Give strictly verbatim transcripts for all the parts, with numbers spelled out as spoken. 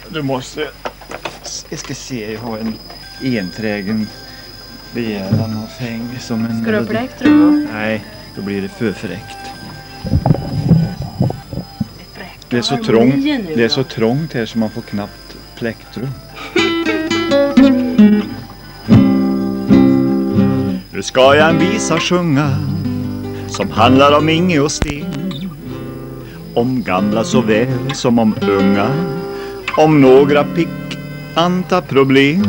Du måste... Jag ska se, jag har en enträgen begäran av fäng som en... Ska du ha plektrum? Nej, då blir det för fräckt. Det är så trångt, det är så trångt här så man får knappt plektrum. Nu ska jag en visa sjunga som handlar om Inge och Sten. Om gamla såväl som om unga. Om några pikanta problem.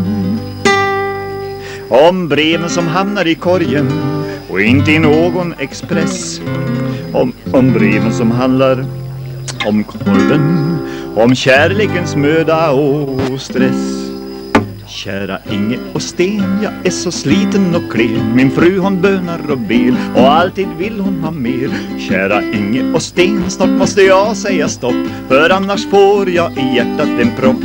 Om breven som hamnar i korgen och inte i någon express. Om, om breven som handlar om korven. Om kärlekens möda och stress. Kära Inge och Sten, jag är så sliten och klen. Min fru hon bönar och ber och alltid vill hon ha mer. Kära Inge och Sten, snart måste jag säga stopp, för annars får jag i hjärtat en propp.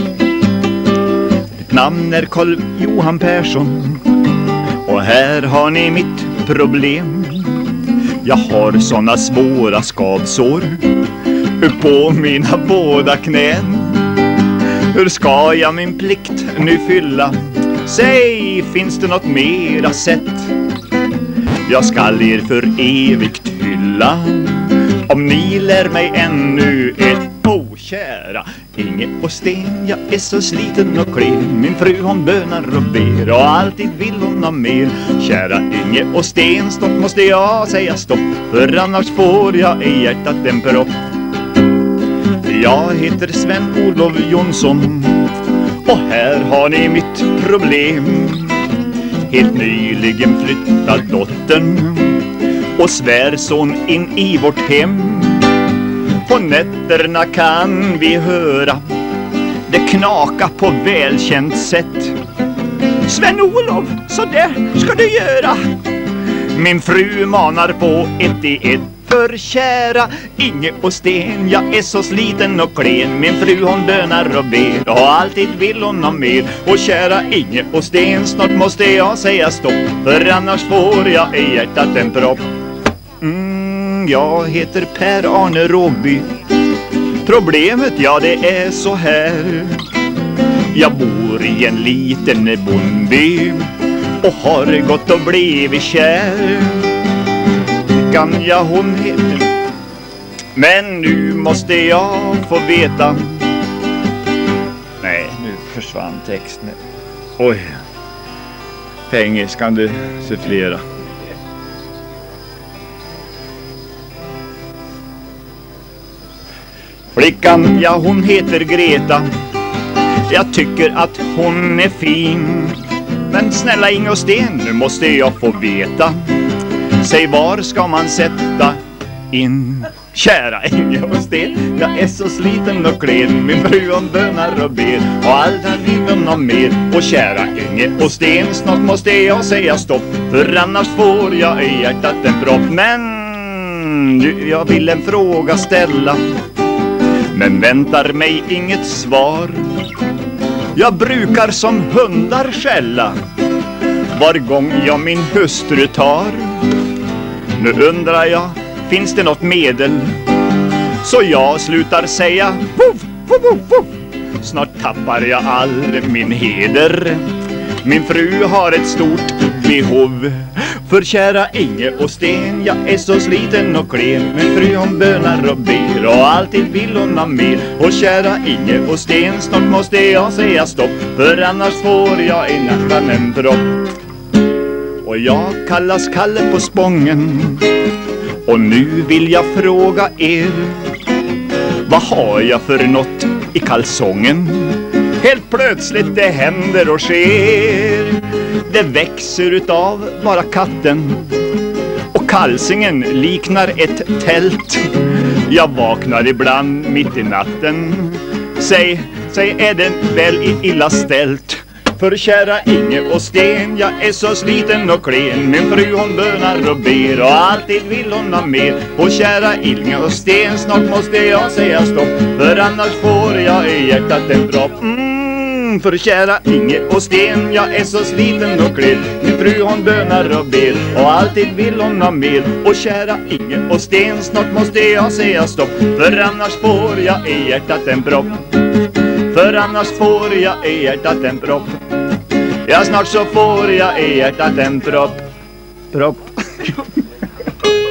Mitt namn är Carl Johan Persson och här har ni mitt problem. Jag har såna svåra skavsår på mina båda knän. Hur ska jag min plikt nu fylla? Säg, finns det något mera sätt? Jag skall er för evigt hylla om ni lär mig ännu ett. Oh, kära Inge och Sten, jag är så sliten och klen. Min fru hon bönar och ber och alltid vill hon ha mer. Kära Inge och Sten, snart måste jag säga stopp, för annars får jag i hjärtat en propp. Jag heter Sven-Olof Jonsson och här har ni mitt problem. Helt nyligen flyttade dottern och svärson in i vårt hem. På nätterna kan vi höra det knaka på välkänt sätt. Sven-Olof, så där ska du göra. Min fru manar på ett i ett. För kära Inge och Sten, jag är så sliten och klen. Min fru hon bönar och ber och alltid vill hon ha mer. Och kära Inge och Sten, snart måste jag säga stopp, för annars får jag i hjärtat en propp. Mm, jag heter Per-Arne Råby. Problemet, ja det är så här. Jag bor i en liten bondby och har gått och blivit kär. Ja, hon heter. Men nu måste jag få veta. Nej, nu försvann texten. Oj. På engelska du sufflera. Flickan, ja hon heter Greta. Jag tycker att hon är fin. Men snälla Inge och Sten, nu måste jag få veta. Säg, var ska man sätta in? Kära Inge och Sten, jag är så sliten och klen. Min fru hon bönar och ber och allt han vill ha mer. Och kära Inge och Sten, snart måste jag säga stopp, för annars får jag i hjärtat en propp. Men du, jag vill en fråga ställa, men väntar mig inget svar. Jag brukar som hundar skälla var gång jag min hustru tar. Nu undrar jag, finns det något medel så jag slutar säga voff, voff, voff, voff. Snart tappar jag all min heder. Min fru har ett stort behov. För kära Inge och Sten, jag är så sliten och klen. Min fru hon bönar och ber och alltid vill hon ha mer. Och kära Inge och Sten, snart måste jag säga stopp, för annars får jag i natten en propp. Och jag kallas Kalle på Spången, och nu vill jag fråga er, vad har jag för något i kalsongen? Helt plötsligt det händer och sker. Det växer utav bara katten, och kalsingen liknar ett tält. Jag vaknar ibland mitt i natten. Säg, säg är det väl illa ställt? För kära Inge och Sten, jag är så sliten och klen. Min fru hon bönar och ber och alltid vill hon ha mer. Och kära Inge och Sten, snart måste jag säga stopp, för annars får jag i hjärtat en dropp. Mm, för kära Inge och Sten, jag är så sliten och klen. Min fru hon bönar och ber och alltid vill hon ha mer. Och kära Inge och Sten, snart måste jag säga stopp, för annars får jag i hjärtat en propp. för annars får jag i hjärtat en propp. Ja, snart så får jag i hjärtat en propp. Propp.